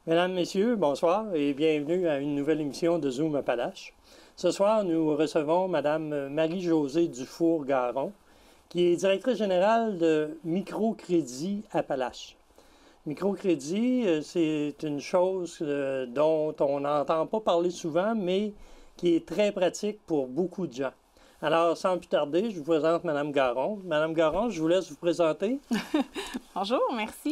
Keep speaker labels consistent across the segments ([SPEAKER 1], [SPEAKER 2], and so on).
[SPEAKER 1] Mesdames, Messieurs, bonsoir et bienvenue à une nouvelle émission de Zoom Appalaches. Ce soir, nous recevons Mme Marie-Josée Dufour-Garon, qui est directrice générale de Microcrédit Appalaches. Microcrédit, c'est une chose dont on n'entend pas parler souvent, mais qui est très pratique pour beaucoup de gens. Alors, sans plus tarder, je vous présente Mme Garon. Mme Garon, je vous laisse vous présenter.
[SPEAKER 2] Bonjour, merci.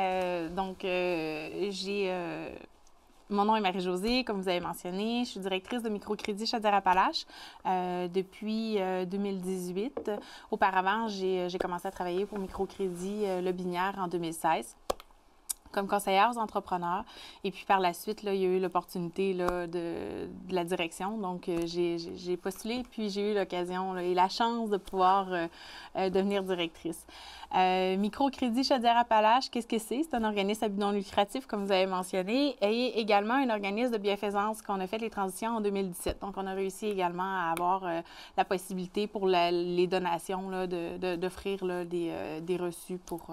[SPEAKER 2] Mon nom est Marie-Josée, comme vous avez mentionné. Je suis directrice de Microcrédit Chaudière-Appalaches depuis 2018. Auparavant, j'ai commencé à travailler pour Microcrédit Le Binière en 2016 comme conseillère aux entrepreneurs. Et puis, par la suite, là, il y a eu l'opportunité de la direction. Donc, j'ai postulé, puis j'ai eu l'occasion et la chance de pouvoir devenir directrice. Microcrédit Chaudière-Appalaches, qu'est-ce que c'est? C'est un organisme à but non lucratif, comme vous avez mentionné, et également un organisme de bienfaisance qu'on a fait les transitions en 2017. Donc, on a réussi également à avoir la possibilité pour les donations d'offrir des reçus pour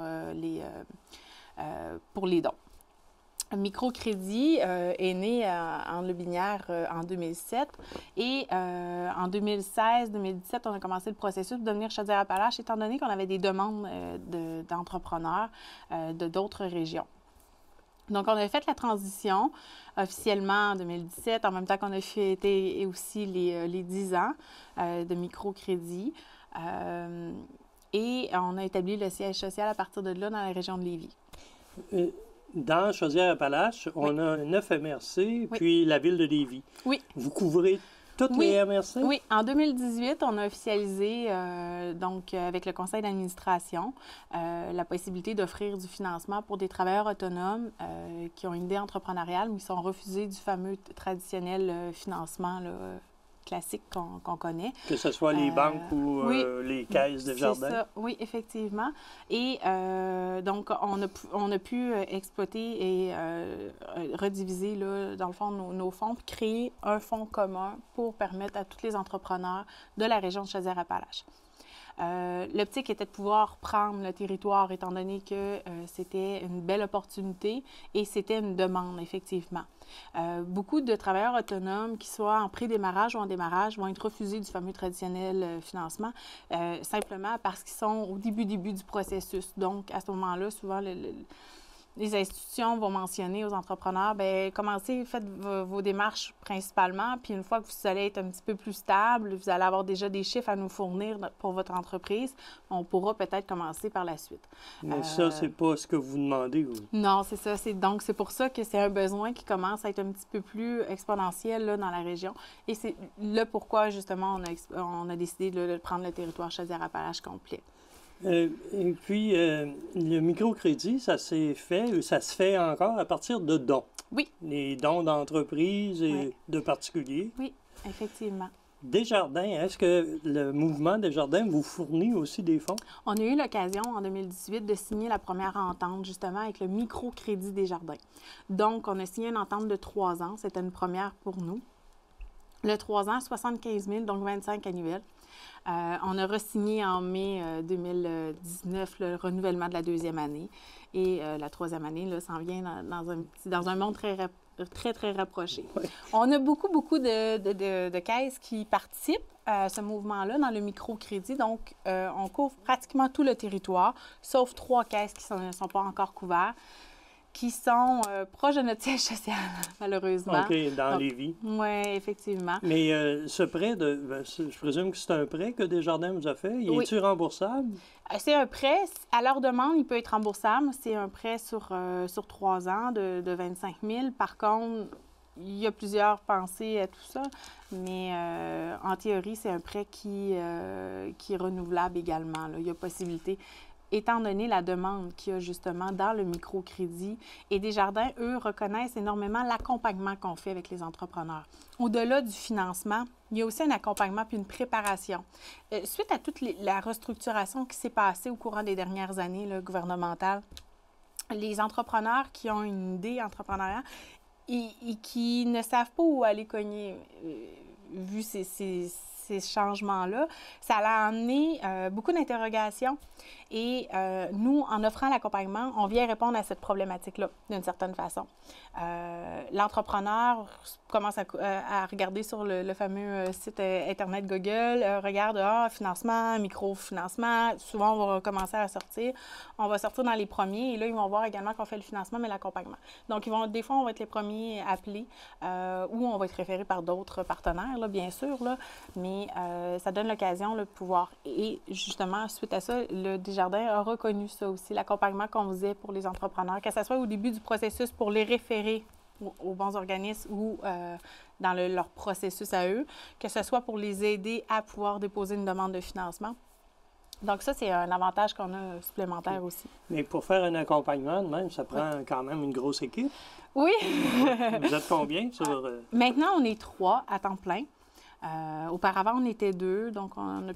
[SPEAKER 2] les dons. Microcrédit est né en Le Binière en 2007 et en 2016-2017, on a commencé le processus de devenir Chaudière-Appalaches étant donné qu'on avait des demandes d'entrepreneurs de d'autres régions. Donc, on a fait la transition officiellement en 2017, en même temps qu'on a fêté aussi les 10 ans de Microcrédit. Et on a établi le siège social à partir de là dans la région de Lévis.
[SPEAKER 1] Dans Chaudière-Appalaches, on a 9 MRC, puis la ville de Lévis. Oui. Vous couvrez toutes les MRC?
[SPEAKER 2] Oui. En 2018, on a officialisé, avec le conseil d'administration, la possibilité d'offrir du financement pour des travailleurs autonomes qui ont une idée entrepreneuriale, mais qui sont refusés du fameux traditionnel financement classique qu'on connaît.
[SPEAKER 1] Que ce soit les banques ou les caisses de jardin.
[SPEAKER 2] Ça. Oui, effectivement. Et donc, on a pu exploiter et rediviser, dans le fond, nos fonds, puis créer un fonds commun pour permettre à tous les entrepreneurs de la région de Chaudière-Appalaches. L'optique était de pouvoir prendre le territoire étant donné que c'était une belle opportunité et c'était une demande, effectivement. Beaucoup de travailleurs autonomes, qui soient en pré-démarrage ou en démarrage, vont être refusés du fameux traditionnel financement simplement parce qu'ils sont au début du processus. Donc, à ce moment-là, souvent, les institutions vont mentionner aux entrepreneurs, bien, commencez, faites vos démarches principalement, puis une fois que vous allez être un petit peu plus stable, vous allez avoir déjà des chiffres à nous fournir pour votre entreprise, on pourra peut-être commencer par la suite.
[SPEAKER 1] Mais ça, c'est pas ce que vous demandez, vous?
[SPEAKER 2] Non, c'est ça. Donc, c'est pour ça que c'est un besoin qui commence à être un petit peu plus exponentiel dans la région. Et c'est là pourquoi, justement, on a décidé de prendre le territoire Chaudière-Appalaches complet.
[SPEAKER 1] Et puis, le microcrédit, ça se fait encore à partir de dons. Oui. Les dons d'entreprises et de particuliers.
[SPEAKER 2] Oui, effectivement.
[SPEAKER 1] Desjardins, est-ce que le mouvement Desjardins vous fournit aussi des fonds?
[SPEAKER 2] On a eu l'occasion, en 2018, de signer la première entente, justement, avec le microcrédit Desjardins. Donc, on a signé une entente de 3 ans. C'était une première pour nous. Le 3 ans, 75 000, donc 25 annuels. On a re-signé en mai 2019 le renouvellement de la 2e année. Et la 3e année, là, s'en vient dans un monde très rapproché. Oui. On a beaucoup de caisses qui participent à ce mouvement-là dans le microcrédit. Donc, on couvre pratiquement tout le territoire, sauf 3 caisses qui ne sont pas encore couvertes, qui sont proches de notre siège social, malheureusement.
[SPEAKER 1] OK, dans Lévis.
[SPEAKER 2] Oui, effectivement.
[SPEAKER 1] Mais ce prêt, je présume que c'est un prêt que Desjardins vous a fait. Est-il remboursable?
[SPEAKER 2] C'est un prêt. À leur demande, il peut être remboursable. C'est un prêt sur 3 ans de 25 000. Par contre, il y a plusieurs pensées à tout ça, mais en théorie, c'est un prêt qui est renouvelable également. Là. Il y a possibilité. Étant donné la demande qu'il y a justement dans le microcrédit. Et Desjardins, eux, reconnaissent énormément l'accompagnement qu'on fait avec les entrepreneurs. Au-delà du financement, il y a aussi un accompagnement puis une préparation. Suite à toute la restructuration qui s'est passée au courant des dernières années là, gouvernementales, les entrepreneurs qui ont une idée entrepreneuriale et qui ne savent pas où aller cogner, vu ces changements-là, ça a amené beaucoup d'interrogations Et nous, en offrant l'accompagnement, on vient répondre à cette problématique-là, d'une certaine façon. L'entrepreneur commence à regarder sur le fameux site Internet Google, regarde, financement, microfinancement. Souvent, on va commencer à sortir. On va sortir dans les premiers et là, ils vont voir également qu'on fait le financement, mais l'accompagnement. Donc, des fois, on va être les premiers appelés ou on va être référé par d'autres partenaires, là, bien sûr, là, mais ça donne l'occasion de pouvoir. Et justement, suite à ça, le Desjardins a reconnu ça aussi, l'accompagnement qu'on faisait pour les entrepreneurs, que ce soit au début du processus pour les référer aux bons organismes ou dans leur processus à eux, que ce soit pour les aider à pouvoir déposer une demande de financement. Donc ça, c'est un avantage qu'on a supplémentaire aussi.
[SPEAKER 1] Mais pour faire un accompagnement de même, ça prend quand même une grosse équipe.
[SPEAKER 2] Oui.
[SPEAKER 1] Vous êtes combien sur...
[SPEAKER 2] Maintenant, on est 3 à temps plein. Auparavant, on était 2, donc on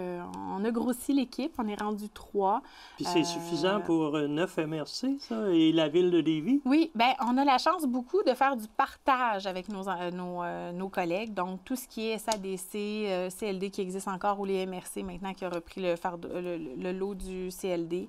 [SPEAKER 2] a grossi l'équipe, on est rendu 3.
[SPEAKER 1] Puis c'est suffisant pour 9 MRC, ça, et la ville de Lévis?
[SPEAKER 2] Oui, bien, on a la chance beaucoup de faire du partage avec nos collègues. Donc, tout ce qui est SADC, CLD qui existe encore, ou les MRC maintenant qui a repris le lot du CLD,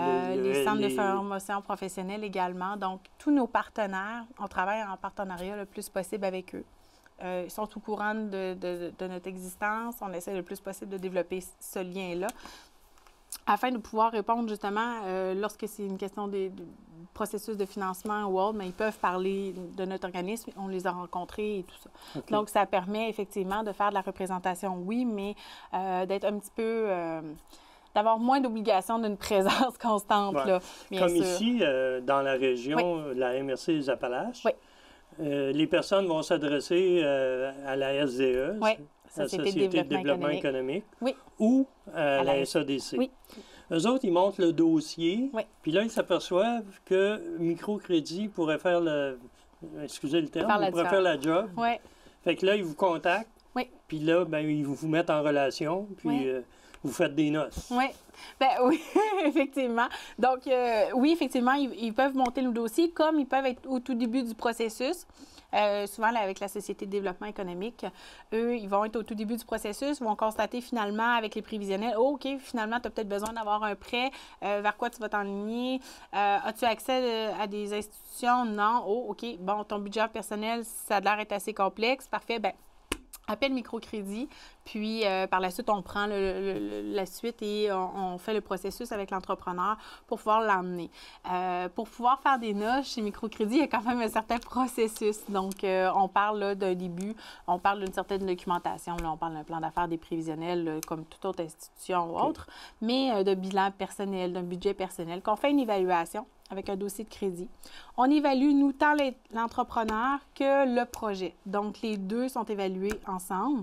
[SPEAKER 2] les centres de formation professionnelle également. Donc, tous nos partenaires, on travaille en partenariat le plus possible avec eux. Ils sont au courant de notre existence. On essaie le plus possible de développer ce lien-là afin de pouvoir répondre justement, lorsque c'est une question de processus de financement ou autre, mais ils peuvent parler de notre organisme. On les a rencontrés et tout ça. Okay. Donc, ça permet effectivement de faire de la représentation, oui, mais d'être un petit peu... d'avoir moins d'obligations d'une présence constante,
[SPEAKER 1] ouais.
[SPEAKER 2] Là, bien
[SPEAKER 1] Comme
[SPEAKER 2] sûr.
[SPEAKER 1] Ici, dans la région, oui. La MRC des Appalaches,
[SPEAKER 2] oui.
[SPEAKER 1] Les personnes vont s'adresser à la SDE,
[SPEAKER 2] oui.
[SPEAKER 1] la Société de développement économique,
[SPEAKER 2] oui.
[SPEAKER 1] ou à la SADC.
[SPEAKER 2] Oui.
[SPEAKER 1] Eux autres, ils montent le dossier,
[SPEAKER 2] oui.
[SPEAKER 1] puis là, ils s'aperçoivent que microcrédit pourrait faire excusez le terme, pourrait faire la job.
[SPEAKER 2] Oui.
[SPEAKER 1] Fait que là, ils vous contactent,
[SPEAKER 2] oui.
[SPEAKER 1] Puis là, ben, ils vous mettent en relation, puis
[SPEAKER 2] oui.
[SPEAKER 1] Vous faites des noces.
[SPEAKER 2] Oui. Bien oui, effectivement. Donc, oui, effectivement, ils peuvent monter le dossier comme ils peuvent être au tout début du processus. Souvent, là, avec la Société de développement économique, eux, ils vont être au tout début du processus, vont constater finalement avec les prévisionnels, oh, OK, finalement, tu as peut-être besoin d'avoir un prêt, vers quoi tu vas t'enligner, as-tu accès à des institutions? Non. Oh, OK, bon, ton budget personnel, ça a l'air d'être assez complexe, parfait, bien, appel microcrédit, puis par la suite, on prend la suite et on fait le processus avec l'entrepreneur pour pouvoir l'emmener. Pour pouvoir faire des noces chez microcrédit, il y a quand même un certain processus. Donc, on parle d'un début, on parle d'une certaine documentation, là, on parle d'un plan d'affaires, des prévisionnels, là, comme toute autre institution ou autre, mais de bilan personnel, d'un budget personnel, qu'on fait une évaluation avec un dossier de crédit. On évalue, nous, tant l'entrepreneur que le projet. Donc, les deux sont évalués ensemble.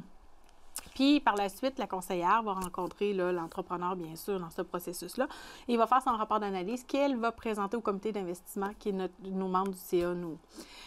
[SPEAKER 2] Puis, par la suite, la conseillère va rencontrer l'entrepreneur, bien sûr, dans ce processus-là. Et il va faire son rapport d'analyse qu'elle va présenter au comité d'investissement, qui est nos membres du CA, nous.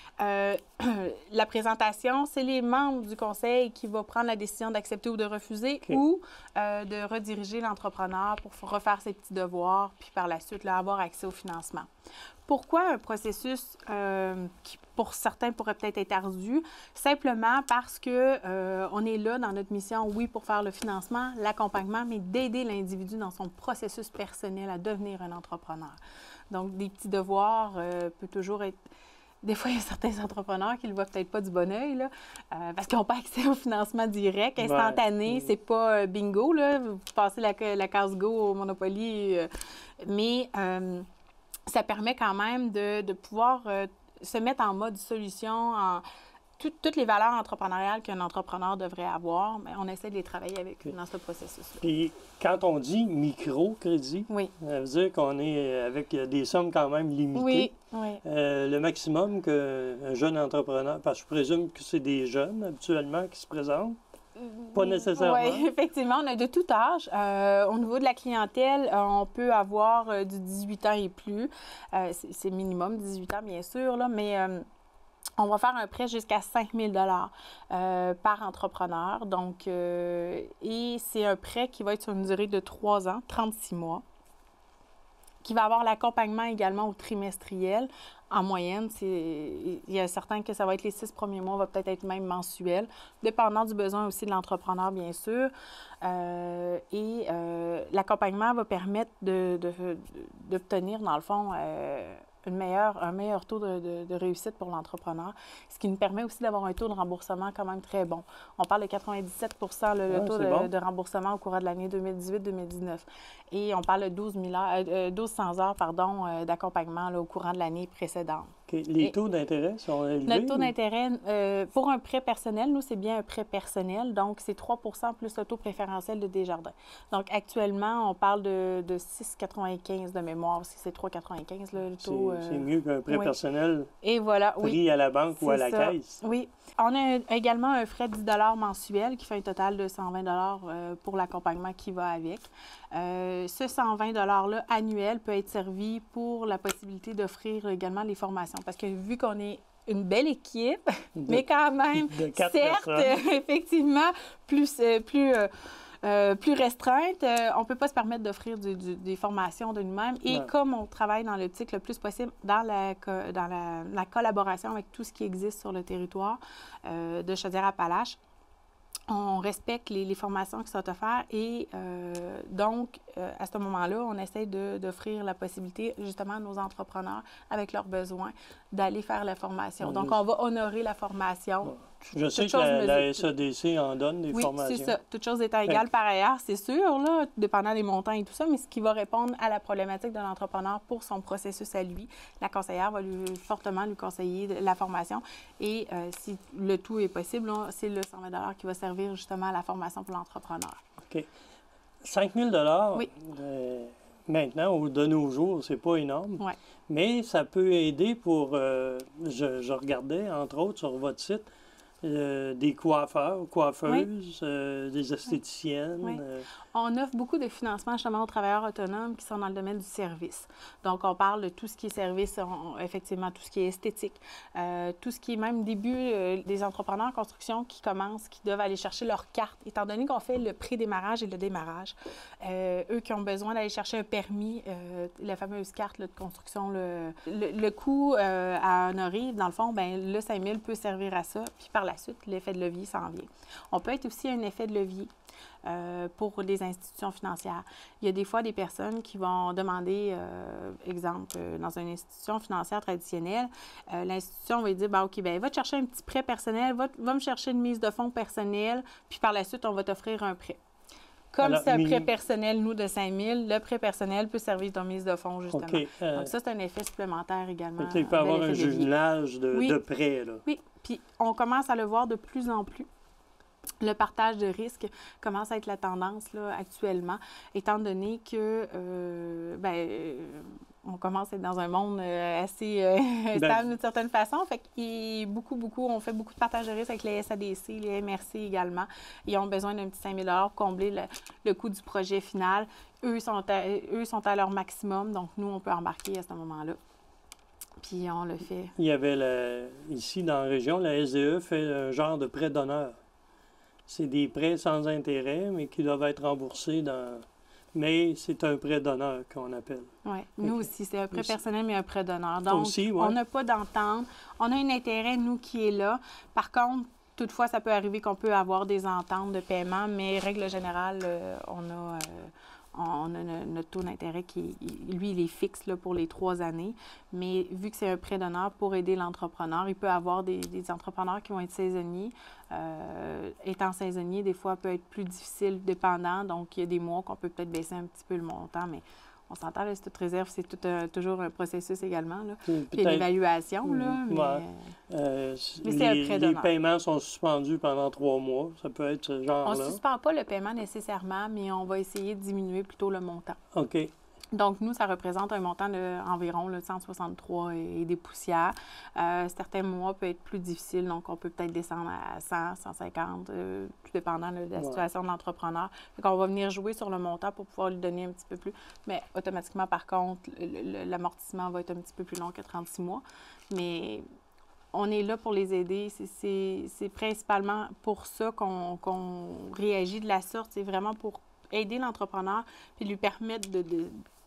[SPEAKER 2] La présentation, c'est les membres du conseil qui vont prendre la décision d'accepter ou de refuser ou de rediriger l'entrepreneur pour refaire ses petits devoirs, puis par la suite, là, avoir accès au financement. Pourquoi un processus qui, pour certains, pourrait peut-être être ardu? Simplement parce que on est là dans notre mission, oui, pour faire le financement, l'accompagnement, mais d'aider l'individu dans son processus personnel à devenir un entrepreneur. Donc, des petits devoirs peut toujours être... Des fois, il y a certains entrepreneurs qui ne le voient peut-être pas du bon œil, là, parce qu'ils n'ont pas accès au financement direct, instantané. Ouais. C'est pas bingo, là. Vous passez la case go au Monopoly. Mais ça permet quand même de pouvoir se mettre en mode solution, toutes les valeurs entrepreneuriales qu'un entrepreneur devrait avoir, mais on essaie de les travailler avec eux dans ce processus-là.
[SPEAKER 1] Et quand on dit microcrédit,
[SPEAKER 2] oui.
[SPEAKER 1] Ça veut dire qu'on est avec des sommes quand même limitées.
[SPEAKER 2] Oui, oui.
[SPEAKER 1] Le maximum qu'un jeune entrepreneur, parce que je présume que c'est des jeunes habituellement qui se présentent, pas nécessairement.
[SPEAKER 2] Oui, effectivement, on a de tout âge. Au niveau de la clientèle, on peut avoir du 18 ans et plus. C'est minimum 18 ans, bien sûr, là, mais... on va faire un prêt jusqu'à 5 000 par entrepreneur. Donc, et c'est un prêt qui va être sur une durée de 3 ans, 36 mois. qui va avoir l'accompagnement également au trimestriel. En moyenne, il y a certains que ça va être les 6 premiers mois, va peut-être être même mensuel, dépendant du besoin aussi de l'entrepreneur, bien sûr. L'accompagnement va permettre d'obtenir, dans le fond, un meilleur taux de réussite pour l'entrepreneur, ce qui nous permet aussi d'avoir un taux de remboursement quand même très bon. On parle de 97 le taux de remboursement au cours de l'année 2018-2019. Et on parle de 1200 heures d'accompagnement au courant de l'année précédente.
[SPEAKER 1] Okay. Les taux d'intérêt sont élevés?
[SPEAKER 2] Notre taux d'intérêt, pour un prêt personnel, nous, c'est bien un prêt personnel. Donc, c'est 3 plus le taux préférentiel de Desjardins. Donc, actuellement, on parle de 6,95 de mémoire, parce que c'est 3,95 le taux.
[SPEAKER 1] C'est mieux qu'un prêt personnel pris à la banque ou à la caisse.
[SPEAKER 2] Oui. On a également un frais de 10 mensuel qui fait un total de 120 pour l'accompagnement qui va avec. Ce 120 $-là annuel peut être servi pour la possibilité d'offrir également les formations. Parce que vu qu'on est une belle équipe, mais quand même, certes, effectivement, plus restreinte, on ne peut pas se permettre d'offrir des formations de nous-mêmes. Et comme on travaille dans l'optique le plus possible dans la collaboration avec tout ce qui existe sur le territoire de Chaudière-Appalaches, on respecte les formations qui sont offertes et donc, à ce moment-là, on essaie d'offrir la possibilité justement à nos entrepreneurs, avec leurs besoins, d'aller faire la formation. Donc, on va honorer la formation.
[SPEAKER 1] Je sais que la SADC en donne des formations. Oui, c'est ça.
[SPEAKER 2] Toutes choses étant égales par ailleurs, c'est sûr, là, dépendant des montants et tout ça, mais ce qui va répondre à la problématique de l'entrepreneur pour son processus à lui. La conseillère va fortement lui conseiller la formation et si le tout est possible, c'est le 120 $ qui va servir justement à la formation pour l'entrepreneur.
[SPEAKER 1] OK. 5 000 oui. Maintenant, de nos jours, c'est pas énorme, mais ça peut aider pour, je regardais, entre autres, sur votre site, des coiffeurs, coiffeuses, des esthéticiennes.
[SPEAKER 2] On offre beaucoup de financement justement aux travailleurs autonomes qui sont dans le domaine du service. Donc, on parle de tout ce qui est service, effectivement, tout ce qui est esthétique, tout ce qui est même début des entrepreneurs en construction qui commencent, qui doivent aller chercher leur carte, étant donné qu'on fait le pré-démarrage et le démarrage. Eux qui ont besoin d'aller chercher un permis, la fameuse carte là, de construction, le coût à honorer, dans le fond, bien, le 5 000 peut servir à ça. Puis par la suite, l'effet de levier s'en vient. On peut être aussi un effet de levier pour les institutions financières. Il y a des fois des personnes qui vont demander, exemple, dans une institution financière traditionnelle, l'institution va dire, ben, OK, bien, va te chercher un petit prêt personnel, va me chercher une mise de fonds personnelle, puis par la suite, on va t'offrir un prêt. Comme c'est un prêt personnel, nous, de 5 000, le prêt personnel peut servir de mise de fonds, justement. Donc, ça, c'est un effet supplémentaire également.
[SPEAKER 1] Il peut y avoir un jumelage de prêts, là.
[SPEAKER 2] Oui, puis on commence à le voir de plus en plus. Le partage de risques commence à être la tendance là, actuellement, étant donné que on commence à être dans un monde assez stable d'une certaine façon. Fait on fait beaucoup de partage de risques avec les SADC, les MRC également. Ils ont besoin d'un petit 5 000 $ pour combler le coût du projet final. Eux sont à leur maximum, donc nous, on peut embarquer à ce moment-là. Puis on le fait.
[SPEAKER 1] Il y avait ici dans la région, la SDE fait un genre de prêt d'honneur. C'est des prêts sans intérêt, mais qui doivent être remboursés Mais c'est un prêt d'honneur qu'on appelle.
[SPEAKER 2] Oui, nous aussi, c'est un prêt personnel, mais un prêt d'honneur. Donc, on n'a pas d'entente. On a un intérêt, nous, qui est là. Par contre, toutefois, ça peut arriver qu'on peut avoir des ententes de paiement, mais règle générale, on a notre taux d'intérêt qui, lui, il est fixe là, pour les 3 années. Mais vu que c'est un prêt d'honneur pour aider l'entrepreneur, il peut avoir des entrepreneurs qui vont être saisonniers. Étant saisonnier, des fois, peut être plus difficile, dépendant. Donc, il y a des mois qu'on peut peut-être baisser un petit peu le montant, mais on s'entend, c'est toute réserve, c'est toujours un processus également. Là. Puis une évaluation, là, mais c'est un prêt d'honneur.
[SPEAKER 1] Les paiements sont suspendus pendant 3 mois. Ça peut être ce genre-là.
[SPEAKER 2] On ne suspend pas le paiement nécessairement, mais on va essayer de diminuer plutôt le montant.
[SPEAKER 1] OK.
[SPEAKER 2] Donc, nous, ça représente un montant d'environ 163 et des poussières. Certains mois peuvent être plus difficiles, donc on peut peut-être descendre à 100, 150, tout dépendant de la situation de l'entrepreneur. Donc, on va venir jouer sur le montant pour pouvoir lui donner un petit peu plus. Mais automatiquement, par contre, l'amortissement va être un petit peu plus long que 36 mois. Mais on est là pour les aider. C'est principalement pour ça qu'on réagit de la sorte. C'est vraiment pour aider l'entrepreneur et lui permettre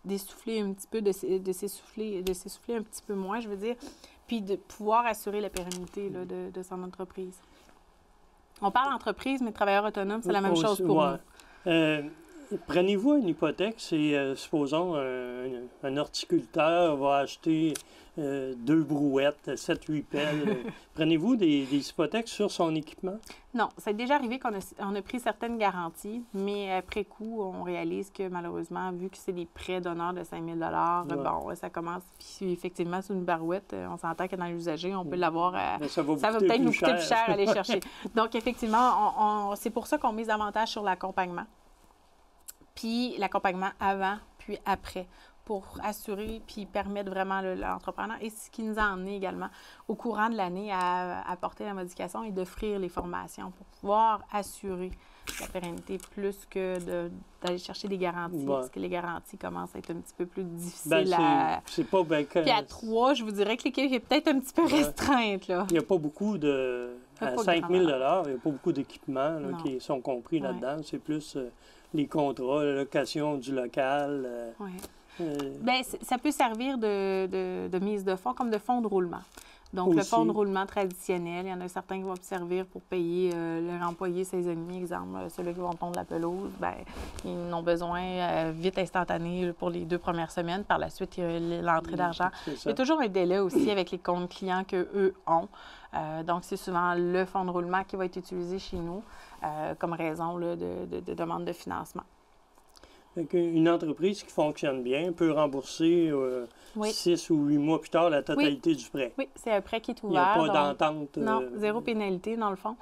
[SPEAKER 2] d'essouffler un petit peu, de s'essouffler un petit peu moins, je veux dire, puis de pouvoir assurer la pérennité là, de son entreprise. On parle d'entreprise, mais travailleur autonome, c'est la même chose pour nous.
[SPEAKER 1] Prenez-vous une hypothèque, c'est, supposons, un horticulteur va acheter 2 brouettes, 7-8 pelles. Prenez-vous des hypothèques sur son équipement?
[SPEAKER 2] Non, c'est déjà arrivé qu'on a pris certaines garanties, mais après coup, on réalise que malheureusement, vu que c'est des prêts d'honneur de 5 000 bon, ça commence. Puis effectivement, c'est une barouette, on s'entend que dans l'usager, on peut l'avoir. Ça va peut-être nous coûter plus cher à aller chercher. Donc, effectivement, c'est pour ça qu'on mise davantage sur l'accompagnement. Puis l'accompagnement avant, puis après, pour assurer puis permettre vraiment l'entrepreneur. Et ce qui nous a amené également au courant de l'année à apporter la modification et d'offrir les formations pour pouvoir assurer la pérennité plus que d'aller chercher des garanties, parce que les garanties commencent à être un petit peu plus difficiles
[SPEAKER 1] c'est pas bien que...
[SPEAKER 2] Puis à 3, je vous dirais que l'équipe est peut-être un petit peu restreinte, là.
[SPEAKER 1] Il n'y a pas beaucoup de... À 5 000 il n'y a pas beaucoup d'équipements qui sont compris là-dedans. C'est plus les contrats, la location du local...
[SPEAKER 2] Bien, ça peut servir de mise de fonds comme de fonds de roulement. Donc, aussi, le fonds de roulement traditionnel, il y en a certains qui vont servir pour payer leur employé saisonnier, exemple, ceux qui vont tondre la pelouse, bien, ils ont besoin vite instantané pour les 2 premières semaines. Par la suite, il y a l'entrée d'argent. Il y a toujours un délai aussi avec les comptes clients qu'eux ont. Donc, c'est souvent le fonds de roulement qui va être utilisé chez nous comme raison là, de demande de financement.
[SPEAKER 1] Une entreprise qui fonctionne bien peut rembourser 6 ou 8 mois plus tard la totalité du prêt.
[SPEAKER 2] Oui, c'est un prêt qui est ouvert.
[SPEAKER 1] Il n'y a pas d'entente.
[SPEAKER 2] Non, 0 pénalité dans le fond.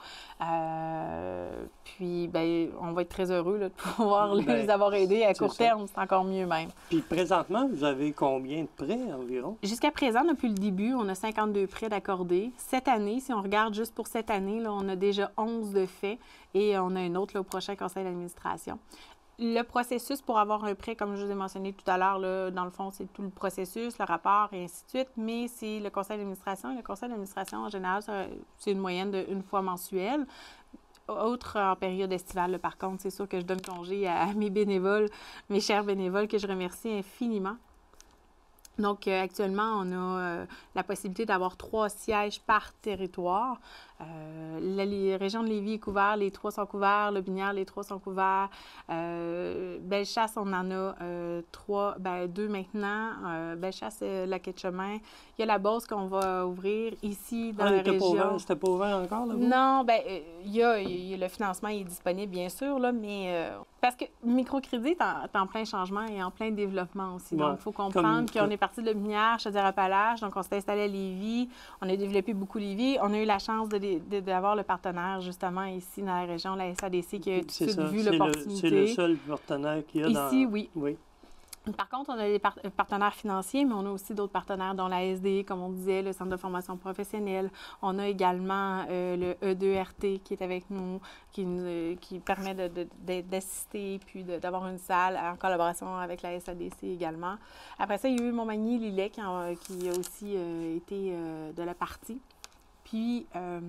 [SPEAKER 2] Puis, bien, on va être très heureux là, de pouvoir les avoir aidés à court terme. C'est encore mieux même.
[SPEAKER 1] Puis présentement, vous avez combien de prêts environ?
[SPEAKER 2] Jusqu'à présent, depuis le début, on a 52 prêts d'accordés. Cette année, si on regarde juste pour cette année, là, on a déjà 11 de faits et on a un autre là, au prochain conseil d'administration. Le processus pour avoir un prêt, comme je vous ai mentionné tout à l'heure, dans le fond, c'est tout le processus, le rapport et ainsi de suite, mais c'est le conseil d'administration. Le conseil d'administration, en général, c'est une moyenne d'1 fois mensuelle. Autre en période estivale, par contre, c'est sûr que je donne congé à mes bénévoles, mes chers bénévoles, que je remercie infiniment. Donc, actuellement, on a la possibilité d'avoir 3 sièges par territoire. La région de Lévis est couverte, les 3 sont couverts. Le Binière, les 3 sont couverts. Bellechasse, on en a 2 maintenant. Bellechasse, Lac-Etchemin. Il y a la Beauce qu'on va ouvrir ici dans la région.
[SPEAKER 1] C'était pas ouvert encore, là-bas?
[SPEAKER 2] Non, le financement est disponible, bien sûr, là, mais... parce que microcrédit est en plein changement et en plein développement aussi. Donc, il faut comprendre qu'on est parti de la Binière, Chaudière-Appalaches, donc on s'est installé à Lévis. On a développé beaucoup Lévis. On a eu la chance d'avoir le partenaire, justement, ici dans la région, la SADC, qui a tout de suite vu l'opportunité.
[SPEAKER 1] C'est le seul partenaire qu'il y a
[SPEAKER 2] ici, oui. Par contre, on a des partenaires financiers, mais on a aussi d'autres partenaires, dont la SDE, comme on disait, le Centre de formation professionnelle. On a également le E2RT qui est avec nous, qui permet d'assister puis d'avoir une salle en collaboration avec la SADC également. Après ça, il y a eu Montmagny-Lillet qui a aussi été de la partie. Puis,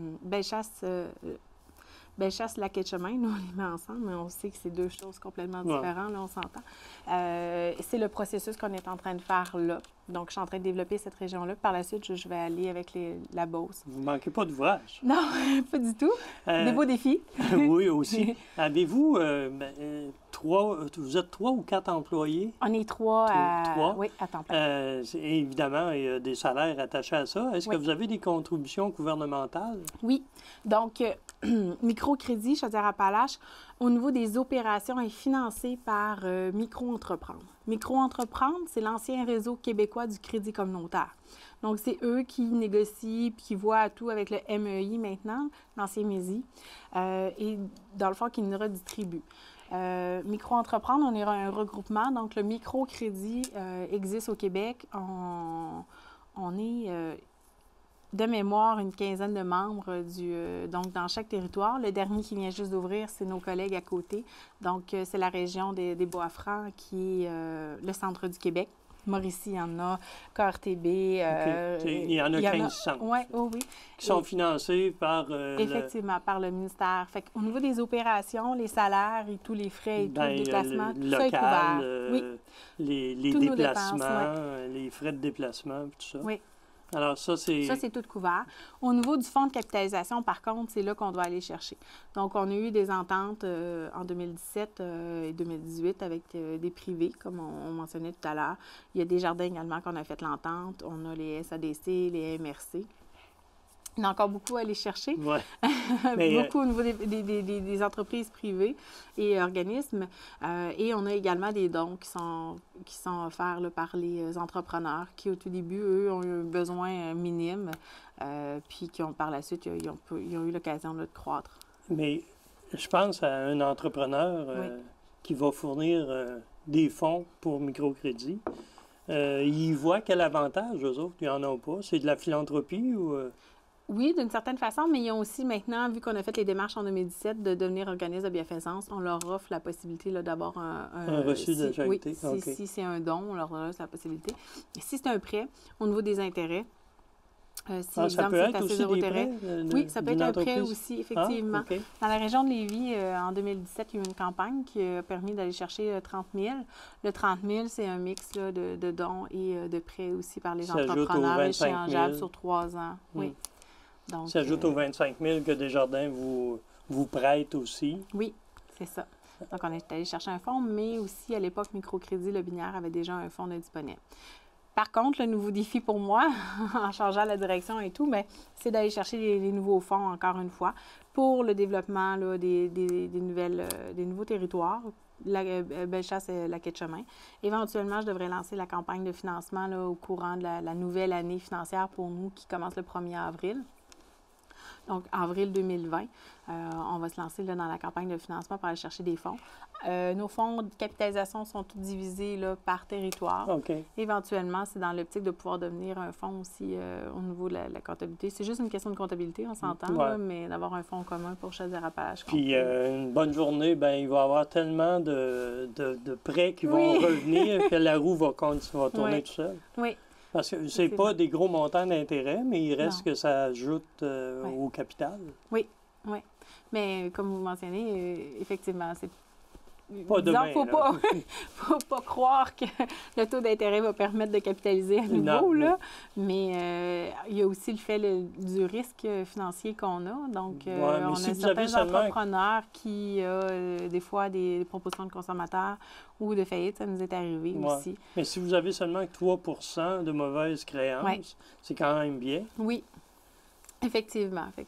[SPEAKER 2] Bellechasse, Lac-Etchemin, nous, on les met ensemble, mais on sait que c'est 2 choses complètement différentes, là, on s'entend. C'est le processus qu'on est en train de faire là. Donc, je suis en train de développer cette région-là. Par la suite, je vais aller avec la Beauce.
[SPEAKER 1] Vous ne manquez pas d'ouvrage?
[SPEAKER 2] Non, pas du tout. Des beaux défis.
[SPEAKER 1] Oui, aussi. Avez-vous vous êtes 3 ou 4 employés?
[SPEAKER 2] On est 3
[SPEAKER 1] à...
[SPEAKER 2] Oui, à temps plein.
[SPEAKER 1] Évidemment, il y a des salaires attachés à ça. Est-ce que vous avez des contributions gouvernementales?
[SPEAKER 2] Oui. Donc, microcrédit, Chaudière-Appalaches, au niveau des opérations, est financé par Micro-Entreprendre. Micro-Entreprendre, c'est l'ancien réseau québécois du crédit communautaire. Donc, c'est eux qui négocient puis qui voient tout avec le MEI maintenant, l'ancien MESI, et dans le fond, qui nous redistribue. Micro-Entreprendre, on est un regroupement. Donc, le microcrédit existe au Québec. On est... de mémoire, une quinzaine de membres donc dans chaque territoire. Le dernier qui vient juste d'ouvrir, c'est nos collègues à côté. Donc, c'est la région des Bois-Francs qui est le centre du Québec. Mauricie, il y en a. KRTB.
[SPEAKER 1] Il y en a 1500.
[SPEAKER 2] Oui, oh oui.
[SPEAKER 1] Qui sont financés par...
[SPEAKER 2] Effectivement, par le ministère. Fait qu'au niveau des opérations, les salaires et tous les frais et tout, le déplacement, tout ça est couvert. Oui.
[SPEAKER 1] Les déplacements, les frais de déplacement, tout ça.
[SPEAKER 2] Oui.
[SPEAKER 1] Alors, ça, c'est...
[SPEAKER 2] Ça, c'est tout couvert. Au niveau du fonds de capitalisation, par contre, c'est là qu'on doit aller chercher. Donc, on a eu des ententes en 2017 et 2018 avec des privés, comme on mentionnait tout à l'heure. Il y a Desjardins également qu'on a fait l'entente. On a les SADC, les MRC. Il y en a encore beaucoup à aller chercher.
[SPEAKER 1] Ouais.
[SPEAKER 2] Beaucoup au niveau des entreprises privées et organismes. Et on a également des dons qui sont offerts là, par les entrepreneurs qui, au tout début, eux, ont eu un besoin minime, puis qui ont, par la suite, ils ont eu l'occasion de croître.
[SPEAKER 1] Mais je pense à un entrepreneur qui va fournir des fonds pour microcrédit. Ils voient quel avantage, eux autres, ils n'en ont pas. C'est de la philanthropie ou...
[SPEAKER 2] Oui, d'une certaine façon, mais ils ont aussi maintenant, vu qu'on a fait les démarches en 2017 de devenir organisme de bienfaisance, on leur offre la possibilité d'avoir un
[SPEAKER 1] reçu de charité.
[SPEAKER 2] Oui, si c'est un don, on leur offre la possibilité. Et si c'est un prêt, au niveau des intérêts, si,
[SPEAKER 1] ça peut être aussi des prêts?
[SPEAKER 2] Oui, ça peut être un prêt aussi, effectivement.
[SPEAKER 1] Ah, okay.
[SPEAKER 2] Dans la région de Lévis, en 2017, il y a eu une campagne qui a permis d'aller chercher 30 000. Le 30 000, c'est un mix là, de dons et de prêts aussi par les entrepreneurs échangeables sur 3 ans. Oui. Donc,
[SPEAKER 1] ça ajoute aux 25 000 que Desjardins vous prête aussi.
[SPEAKER 2] Oui, c'est ça. Donc, on est allé chercher un fonds, mais aussi, à l'époque, Microcrédit Le Binière avait déjà un fonds de disponible. Par contre, le nouveau défi pour moi, en changeant la direction et tout, bien, c'est d'aller chercher les nouveaux fonds, encore une fois, pour le développement là, des nouveaux territoires. La Bellechasse et la Quai-de-Chemin. Éventuellement, je devrais lancer la campagne de financement là, au courant de la nouvelle année financière pour nous qui commence le 1er avril. Donc, avril 2020, on va se lancer là, dans la campagne de financement pour aller chercher des fonds. Nos fonds de capitalisation sont tous divisés là, par territoire.
[SPEAKER 1] Okay.
[SPEAKER 2] Éventuellement, c'est dans l'optique de pouvoir devenir un fonds aussi au niveau de la comptabilité. C'est juste une question de comptabilité, on s'entend, là, mais d'avoir un fonds commun pour Chaudière-Appalaches.
[SPEAKER 1] Puis, une bonne journée, ben il va y avoir tellement de prêts qui vont revenir que la roue va tourner tout seul.
[SPEAKER 2] Oui.
[SPEAKER 1] Parce que c'est pas des gros montants d'intérêt, mais il reste que ça ajoute au capital.
[SPEAKER 2] Oui, oui. Mais comme vous mentionnez, effectivement, c'est...
[SPEAKER 1] Pas demain,
[SPEAKER 2] faut pas croire que le taux d'intérêt va permettre de capitaliser à nouveau, là. Mais il y a aussi le fait du risque financier qu'on a. Donc, on a certains entrepreneurs qui des fois des propositions de consommateurs ou de faillite, ça nous est arrivé aussi.
[SPEAKER 1] Mais si vous avez seulement 3 % de mauvaises créances, c'est quand même bien.
[SPEAKER 2] Oui. Effectivement. Fait que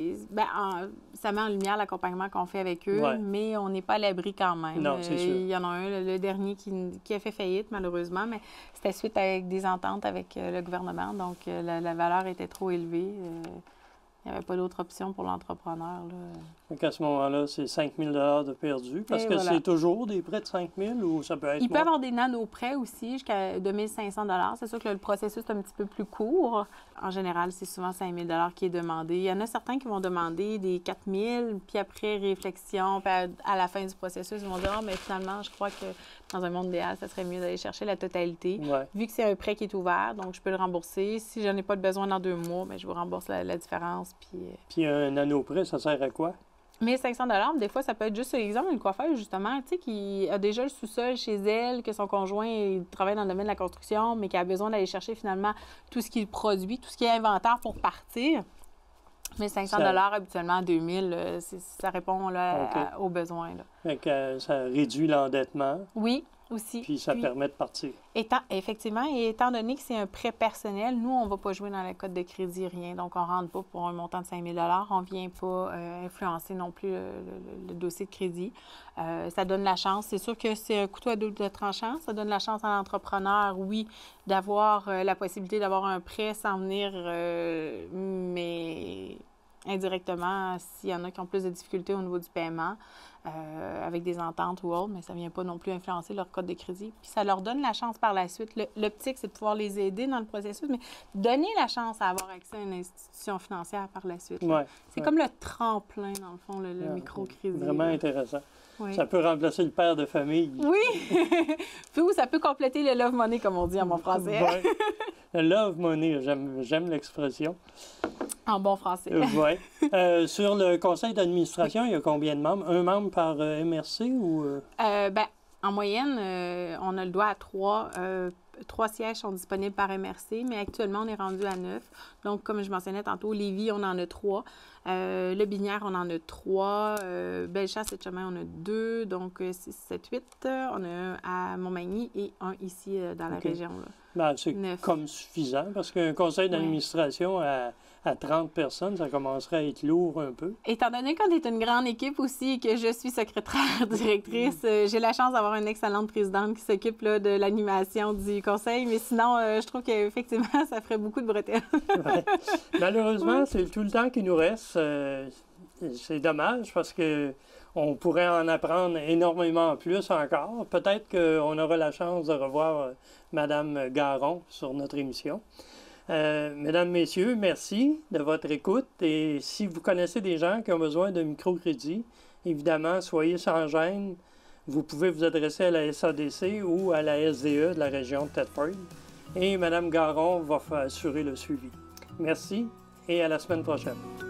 [SPEAKER 2] ça met en lumière l'accompagnement qu'on fait avec eux, mais on n'est pas à l'abri quand même.
[SPEAKER 1] Non, c'est sûr.
[SPEAKER 2] Il y en a un, le dernier, qui a fait faillite, malheureusement, mais c'était suite avec des ententes avec le gouvernement. Donc, la valeur était trop élevée. Il n'y avait pas d'autre option pour l'entrepreneur.
[SPEAKER 1] Donc, à ce moment-là, c'est 5 000 de perdu. Parce que c'est toujours des prêts de 5 000 ou ça peut être
[SPEAKER 2] Il peut y avoir des nano-prêts aussi, jusqu'à 2 500 $. C'est sûr que le processus est un petit peu plus court. En général, c'est souvent 5 000 $ qui est demandé. Il y en a certains qui vont demander des 4 000 puis après réflexion, puis à la fin du processus, ils vont dire « Ah, mais finalement, je crois que dans un monde idéal, ça serait mieux d'aller chercher la totalité. » Vu que c'est un prêt qui est ouvert, donc je peux le rembourser. Si je n'en ai pas de besoin dans 2 mois, bien, je vous rembourse la différence.
[SPEAKER 1] Puis un nano-prêt, ça sert à quoi?
[SPEAKER 2] 1 500 $, des fois, ça peut être juste l'exemple d'une coiffeuse, justement, tu sais, qui a déjà le sous-sol chez elle, que son conjoint il travaille dans le domaine de la construction, mais qui a besoin d'aller chercher finalement tout ce qu'il produit, tout ce qui est inventaire pour partir. 1 500 $ habituellement, 2 000 ça répond là, aux besoins. Là.
[SPEAKER 1] Fait que ça réduit l'endettement.
[SPEAKER 2] Oui, aussi.
[SPEAKER 1] Puis ça permet de partir.
[SPEAKER 2] Effectivement, et étant donné que c'est un prêt personnel, nous, on ne va pas jouer dans la cote de crédit, rien. Donc, on ne rentre pas pour un montant de 5 000 $. On ne vient pas influencer non plus le dossier de crédit. Ça donne la chance. C'est sûr que c'est un couteau à double tranchant. Ça donne la chance à l'entrepreneur, oui, d'avoir la possibilité d'avoir un prêt sans venir, mais indirectement, s'il y en a qui ont plus de difficultés au niveau du paiement, avec des ententes ou autres, mais ça ne vient pas non plus influencer leur code de crédit. Puis ça leur donne la chance par la suite. L'optique, c'est de pouvoir les aider dans le processus, mais donner la chance à avoir accès à une institution financière par la suite.
[SPEAKER 1] Ouais,
[SPEAKER 2] c'est comme le tremplin, dans le fond, le microcrédit.
[SPEAKER 1] Vraiment intéressant.
[SPEAKER 2] Oui.
[SPEAKER 1] Ça peut remplacer le père de famille.
[SPEAKER 2] Oui! Puis ça peut compléter le love money, comme on dit en bon français.
[SPEAKER 1] Ouais. Le love money, j'aime l'expression.
[SPEAKER 2] En bon français.
[SPEAKER 1] Oui. Sur le conseil d'administration, il y a combien de membres? Un membre par MRC ou...
[SPEAKER 2] En moyenne, on a le droit à 3. 3 sièges sont disponibles par MRC, mais actuellement, on est rendu à 9. Donc, comme je mentionnais tantôt, Lévis, on en a 3. Le Binière, on en a 3. Bellechasse-Etchemin, on a 2. Donc, 6, 7, 8. On a un à Montmagny et un ici dans la région.
[SPEAKER 1] C'est comme suffisant, parce qu'un conseil d'administration à 30 personnes, ça commencerait à être lourd un peu.
[SPEAKER 2] Étant donné qu'on est une grande équipe aussi et que je suis secrétaire directrice, j'ai la chance d'avoir une excellente présidente qui s'occupe de l'animation du conseil, mais sinon, je trouve qu'effectivement, ça ferait beaucoup de bretelles.
[SPEAKER 1] Malheureusement, c'est tout le temps qui nous reste. C'est dommage parce que on pourrait en apprendre énormément plus encore. Peut-être qu'on aura la chance de revoir Mme Garon sur notre émission. Mesdames, Messieurs, merci de votre écoute. Et si vous connaissez des gens qui ont besoin de microcrédit, évidemment, soyez sans gêne. Vous pouvez vous adresser à la SADC ou à la SDE de la région de Thetford. Et Mme Garon va assurer le suivi. Merci et à la semaine prochaine.